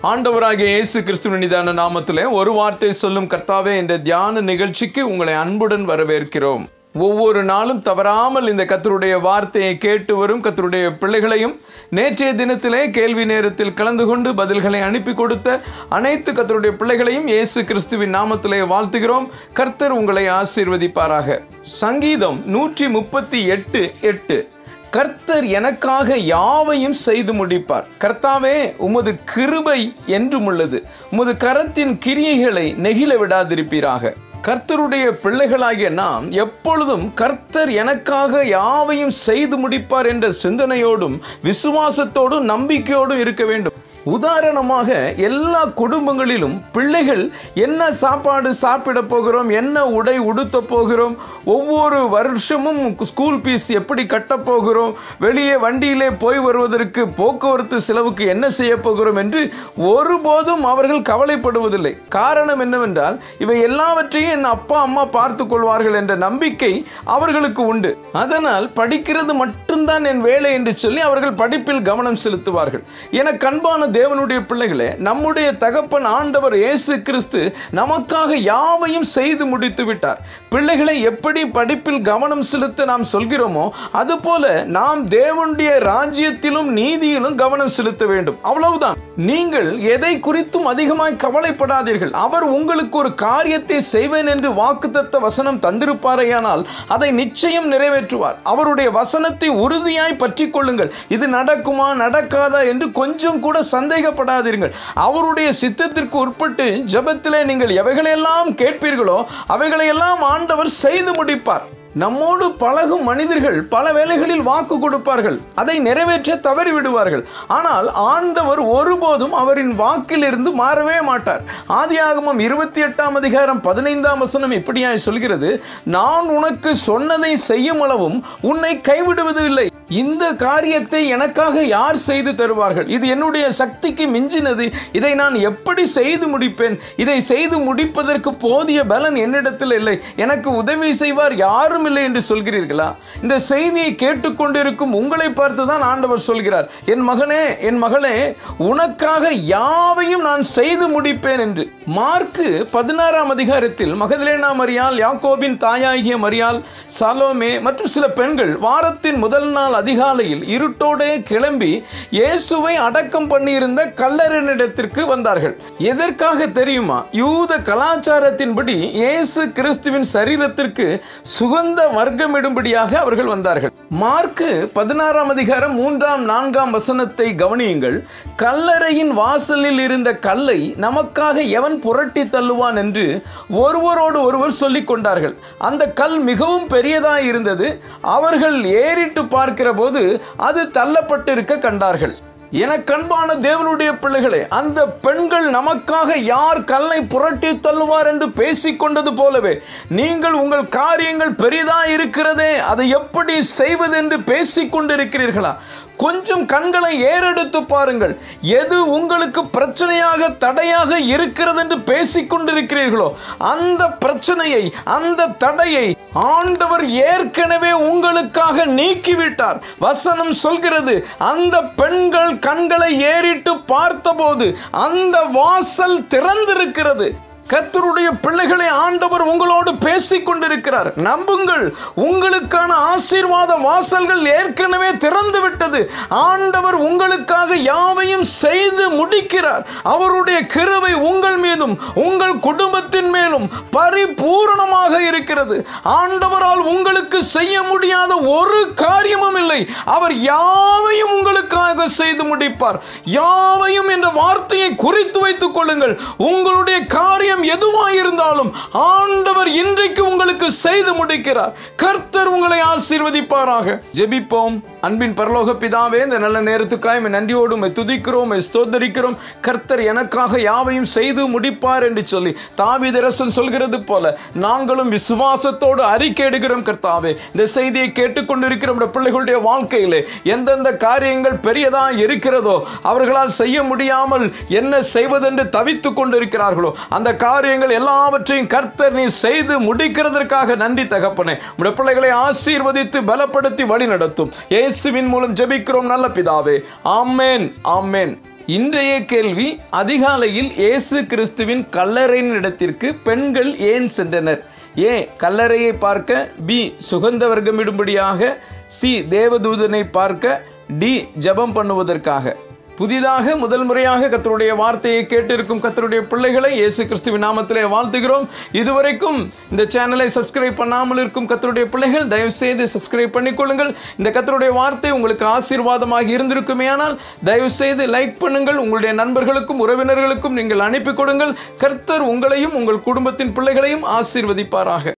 ஆண்டவராகிய இயேசு கிறிஸ்துவின் நிதான நாமத்திலே ஒரு வார்த்தை சொல்லும் கர்த்தாவே என்ற தியான நிகழ்ச்சிக்கு உங்களை அன்புடன் வரவேற்கிறோம். ஒவ்வொரு நாளும் தவறாமல் இந்த கர்த்தருடைய வார்த்தையை கேட்டு வரும் கர்த்தருடைய பிள்ளைகளையும், நேற்றைய தினத்திலே கேள்வி நேரத்தில் கலந்து கொண்டு பதில்களை அனுப்பி கொடுத்த அனைத்து கர்த்தருடைய பிள்ளைகளையும் இயேசு கிறிஸ்துவின் நாமத்திலே வாழ்த்துகிறோம். கர்த்தர் உங்களை ஆசீர்வதிப்பாராக. சங்கீதம் 138:8 கர்த்தர் எனக்காக யாவையும் செய்து முடிப்பார். கர்த்தாவே, உமது கிருபை என்றும் உள்ளது. உமது கரத்தின் கிரியைகளை நெகிழ விடாதிருப்பீராக. கர்த்தருடைய பிள்ளைகளாகிய நாம் எப்பொழுதும் கர்த்தர் எனக்காக யாவையும் செய்து முடிப்பார் என்ற சிந்தனையோடும் விசுவாசத்தோடும் நம்பிக்கையோடும் இருக்க வேண்டும். உதாரணமாக, எல்லா குடும்பங்களிலும் பிள்ளைகள் என்ன சாப்பாடு சாப்பிட போகிறோம், என்ன உடை உடுத்த போகிறோம், ஒவ்வொரு வருஷமும் ஸ்கூல் ஃபீஸ் எப்படி கட்ட போகிறோம், வெளியே வண்டியிலே போய் வருவதற்கு போக்குவரத்து செலவுக்கு என்ன செய்ய போகிறோம் என்று ஒருபோதும் அவர்கள் கவலைப்படுவதில்லை. காரணம் என்னவென்றால், இவை எல்லாவற்றையும் என் அப்பா அம்மா பார்த்து கொள்வார்கள் என்ற நம்பிக்கை அவர்களுக்கு உண்டு. அதனால் படிக்கிறது மட்டும்தான் என் வேலை என்று சொல்லி அவர்கள் படிப்பில் கவனம் செலுத்துவார்கள். என கண்பான தேவனுடைய பிள்ளைகளே, நம்முடைய தகப்பன் ஆண்டவர் இயேசு கிறிஸ்து நமக்காக யாவையும் செய்து முடித்து விட்டார். பிள்ளைகளை எப்படி படிப்பில் கவனம் செலுத்த நாம் சொல்கிறோமோ, அதுபோல நாம் தேவனுடைய ராஜ்யத்திலும் நீதியிலும் கவனம் செலுத்த வேண்டும். அவ்வளவுதான். நீங்கள் எதை குறித்தும் அதிகமாய் கவலைப்படாதீர்கள். அவர் உங்களுக்கு ஒரு காரியத்தை செய்வேன் என்று வாக்குத்தத்த வசனம் தந்திருப்பாரேயானால் அதை நிச்சயம் நிறைவேற்றுவார். அவருடைய வசனத்தை உறுதியாய் பற்றி கொள்ளுங்கள். இது நடக்குமா நடக்காதா என்று கொஞ்சம் கூட சந்தேகப்படாதீர்கள். அவருடைய சித்தத்திற்கு உட்பட்டு ஜெபத்திலே நீங்கள் எவைகளெல்லாம் கேட்பீர்களோ அவைகளையெல்லாம் ஆண்டவர் செய்து முடிப்பார். நம்மோடு பழகும் மனிதர்கள் பல வேளைகளில் வாக்கு கொடுப்பார்கள், அதை நிறைவேற்ற தவறி விடுவார்கள். ஆனால் ஆண்டவர் ஒருபோதும் அவரின் வாக்கிலிருந்து மாறவே மாட்டார். ஆதியாகமம் 28:15 இப்படியாய் சொல்கிறது, நான் உனக்கு சொன்னதை செய்யும் அளவும் உன்னை கைவிடுவதில்லை. இந்த காரியத்தை எனக்காக யார் செய்து தருவார்கள்? இது என்னுடைய சக்திக்கு மிஞ்சினது. இதை நான் எப்படி செய்து முடிப்பேன்? இதை செய்து முடிப்பதற்கு போதிய பலன் என்னிடத்தில் இல்லை. எனக்கு உதவி செய்வார் யாரும் இல்லை என்று சொல்கிறீர்களா? இந்த செய்தியை கேட்டுக்கொண்டிருக்கும் உங்களை பார்த்து தான் ஆண்டவர் சொல்கிறார், என் மகனே, என் மகளே, உனக்காக யாவையும் நான் செய்து முடிப்பேன் என்று. மார்க்கு 16 மகதலேனா மரியாள், யாக்கோபின் தாயாகிய மரியாள், சாலோமே மற்றும் சில பெண்கள் வாரத்தின் முதல் நாள் அதிகாலையில் இருட்டோடே கிளம்பி இயேசுவை அடக்கம் பண்ணியிருந்த கல்லறையினிடத்திற்கு வந்தார்கள். எதற்காக தெரியுமா? யூத கலாச்சாரத்தின்படி இயேசு கிறிஸ்துவின் சரீரத்திற்கு சுகந்த வர்க்கமிடும்படியாக அவர்கள் வந்தார்கள். மார்க்கு 16:3-4 கவனியுங்கள். கல்லறையின் வாசலில் இருந்த கல்லை நமக்காக எவன் புரட்டி தள்ளுவான் என்று ஒருவரோடு ஒருவர் சொல்லிக் கொண்டார்கள். அந்த கல் மிகவும் பெரியதாய் இருந்தது. அவர்கள் ஏறிட்டு பார்க்கிற போது அது தள்ளப்பட்டிருக்க கண்டார்கள். என கண்பான தேவனுடைய பிள்ளைகளே, அந்த பெண்கள் நமக்காக யார் கல்லை புரட்டி தள்ளுவார் என்று பேசிக்கொண்டது போலவே நீங்கள் உங்கள் காரியங்கள் பெரிதாய் இருக்கிறதே, அதை எப்படி செய்வது என்று பேசிக்கொண்டிருக்கிறீர்களா? கொஞ்சம் கண்களை ஏறெடுத்து பாருங்கள். எது உங்களுக்கு பிரச்சனையாக தடையாக இருக்கிறது என்று பேசிக்கொண்டிருக்கிறீர்களோ அந்த பிரச்சனையை, அந்த தடையை ஆண்டவர் ஏற்கனவே உங்களுக்காக நீக்கிவிட்டார். வசனம் சொல்கிறது, அந்த பெண்கள் கண்களை ஏறிட்டு பார்த்தபோது அந்த வாசல் திறந்திருக்கிறது. கர்த்தருடைய பிள்ளைகளை ஆண்டவர் உங்களோடு பேசிக் கொண்டிருக்கிறார். நம்புங்கள், உங்களுக்கான ஆசீர்வாத வாசல்கள் ஏற்கனவே திறந்து விட்டது. ஆண்டவர் உங்களுக்காக யாவையும் செய்து முடிக்கிறார். அவருடைய கிருபை உங்கள் மீதும் உங்கள் குடும்பத்தின் மேலும் பரிபூரணமாக இருக்கிறது. ஆண்டவரால் உங்களுக்கு செய்ய முடியாத ஒரு காரியமும் இல்லை. அவர் யாவையும் உங்களுக்காக செய்து முடிப்பார். யாவையும் என்ற வார்த்தையை குறித்து வைத்துக் கொள்ளுங்கள். உங்களுடைய காரியம் எதுவாயிருந்தாலும் ஆண்டவர் இன்றைக்கு உங்களுக்கு செய்து முடிக்கிறார். கர்த்தர் உங்களை ஆசீர்வதிப்பாராக. ஜெபிப்போம். அன்பின் பரலோக பிதாவே, இந்த நல்ல நேரத்துக்காய் நன்றியோடு துதிக்கிறோம், ஸ்தோத்தரிக்கிறோம். கர்த்தர் எனக்காக யாவையும் செய்து முடிப்பார் என்று சொல்லி தாவீதரசன் சொல்கிறது போல நாங்களும் விசுவாசத்தோடு அறிக்கை எடுக்கிறோம். கர்த்தாவே, இந்த செய்தியை கேட்டுக்கொண்டிருக்கிற பிள்ளைகளுடைய வாழ்க்கையிலே எந்தெந்த காரியங்கள் பெரியதா இருக்கிறதோ, அவர்களால் செய்ய முடியாமல் என்ன செய்வதென்று தவித்துக் கொண்டிருக்கிறார்களோ, அந்த காரியங்கள் எல்லாவற்றையும் கர்த்தர் நீ செய்து முடிக்கிறதற்காக நன்றி தகப்பனே. உம்முடைய பிள்ளைகளை ஆசீர்வதித்து பலப்படுத்தி வழி நடத்தும். இயேசுவின் மூலம் ஜெபிக்கிறோம் நல்ல பிதாவே. ஆமென், ஆமென். இன்றைய கேள்வி, அதிகாலையில் இயேசு கிறிஸ்துவின் கல்லறையின் இடத்திற்கு பெண்கள் ஏன் சென்றனர்? ஏ, கல்லறையை பார்க்க, பி, சுகந்த வர்க்கமிடும்படியாக, சி, தேவதூதனை பார்க்க, டி, ஜெபம் பண்ணுவதற்காக. புதிதாக முதல் முறையாக கர்த்தருடைய வார்த்தையை கேட்டிருக்கும் கர்த்தருடைய பிள்ளைகளை இயேசு கிறிஸ்துவின் நாமத்திலே வாழ்த்துகிறோம். இதுவரைக்கும் இந்த சேனலை சப்ஸ்கிரைப் பண்ணாமல் இருக்கும் கர்த்தருடைய பிள்ளைகள் தயவு செய்து சப்ஸ்கிரைப் பண்ணிக்கொள்ளுங்கள். இந்த கர்த்தருடைய வார்த்தை உங்களுக்கு ஆசீர்வாதமாக இருந்திருக்குமேயானால் தயவு செய்து லைக் பண்ணுங்கள். உங்களுடைய நண்பர்களுக்கும் உறவினர்களுக்கும் நீங்கள் அனுப்பி கொடுங்கள். கர்த்தர் உங்களையும் உங்கள் குடும்பத்தின் பிள்ளைகளையும் ஆசீர்வதிப்பாராக.